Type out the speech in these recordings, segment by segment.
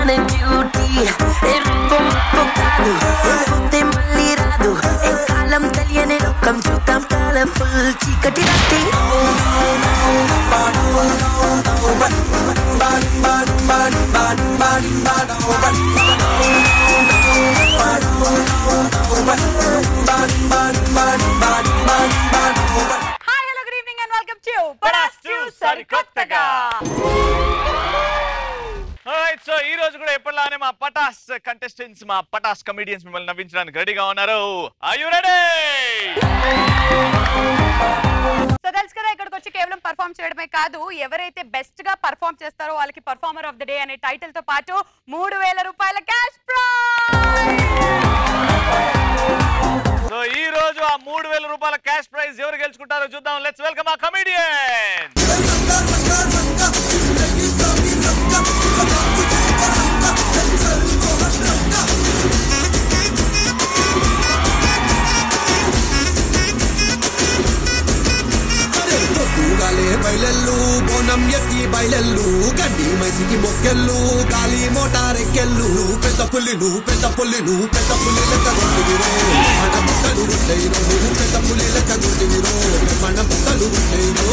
morning duty. Erupum pokadu, erupute malli radu. Ekalam taliyane lokam chutam colorful chikati rati. Hi, hello, good evening and welcome to Padastu Sarikottaga. Alright, so ee roju kuda eppalaane ma Patas contestants, ma Patas comedians mimmalni navinchadaniki ready ga unnaru. Are you ready? So తెలుసు కదా ఇక్కడికి వచ్చి కేవలం perform చేయడమే కాదు, ఎవరైతే best గా perform చేస్తారో వాళ్ళకి పర్ఫార్మర్ ఆఫ్ ద డే అనే టైటిల్ తో పాటు 3000 రూపాయల క్యాష్ ప్రైజ్. సో ఈ రోజు ఆ 3000 రూపాయల క్యాష్ ప్రైజ్ ఎవరు గెలుచుకుంటారో చూద్దాం. లెట్స్ వెల్కమ్ ఆ కమెడియన్. బయలెల్లు బోనం ఎత్తి బయలెల్లు గడ్డి మైసికి మొక్కెళ్ళు గాలి మోటారెక్కెళ్ళు పెద్ద పుల్లి నువ్వు పెద్ద పుల్లి నువ్వు పెద్ద పుల్లి లెక్క గుర్తివిరో మన బుక్కలు ఉండేరో నువ్వు పెద్ద పుల్లి లెక్క గుర్తివిరో మన బుక్కలు ఉండేరో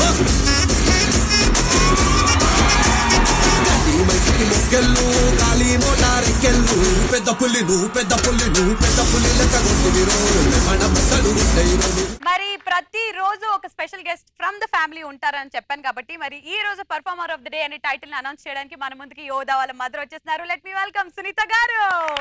గడ్డి మైసికి మొక్కెళ్ళు గాలి మోటారెక్కెళ్ళు పెద్ద పుల్లి నువ్వు పెద్ద పుల్లి నువ్వు పెద్ద పుల్లి లెక్క గుర్తివిరో మన బుక్కలు ఉండేరో. మరి ప్రతి రోజు ఒక special guest from the family ఉంటారని చెప్పాను కాబట్టి మరి ఈ రోజు పర్ఫార్మర్ ఆఫ్ ద డే అనే టైటిల్ ని అనౌన్స్ చేయడానికి మన ముందుకి యోధా వాళ్ళ మదర్ వచ్చేస్తున్నారు. లెట్ మీ వెల్కమ్ సునీత గారు.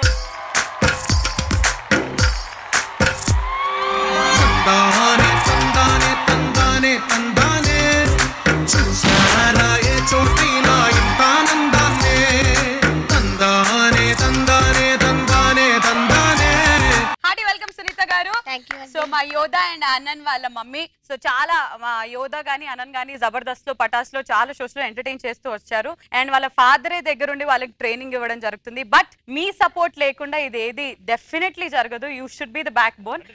తందానే తందానే తందానే తందానే చూసారా ఏ చోటైనా ఇంత ఆనందాన్నే తందానే తందానే తందానే తందానే. హార్టీ వెల్కమ్ సునీత గారు. సో మా యోధా అండ్ అనంత్ వాళ్ళ మమ్మీ సో చాలా మా యోధా గానీ అనంత్ గానీ జబర్దస్త్ లో పటాస్ లో చాలా షోస్ లో ఎంటర్టైన్ చేస్తూ వచ్చారు అండ్ వాళ్ళ ఫాదరే దగ్గరుండి వాళ్ళకి ట్రైనింగ్ ఇవ్వడం జరుగుతుంది. బట్ మీ సపోర్ట్ లేకుండా ఇది ఏది డెఫినెట్లీ జరగదు. You should be the backbone.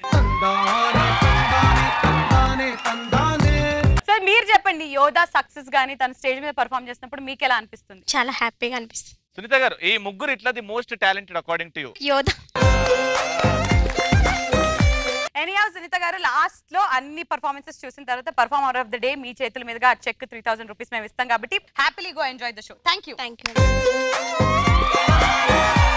Sir మీరు చెప్పండి, యోధా సక్సెస్ గానీ తన స్టేజ్ మీద పర్ఫామ్ చేసినప్పుడు మీకు ఎలా అనిపిస్తుంది? చాలా హ్యాపీగా అనిపిస్తుంది. సునీత గారు, ఈ ముగ్గురు ఇట్లా the most talented according to you? Yodha. Anyhow Sunitha గారు, లాస్ట్ లో అన్ని పర్ఫార్మెన్సెస్ చూసిన తర్వాత పర్ఫార్మర్ ఆఫ్ ద డే మీ చేతుల మీదుగా చెక్ 3000 రూపీస్ మేము ఇస్తాం కాబట్టి happily go enjoy the show. Thank you. Thank you.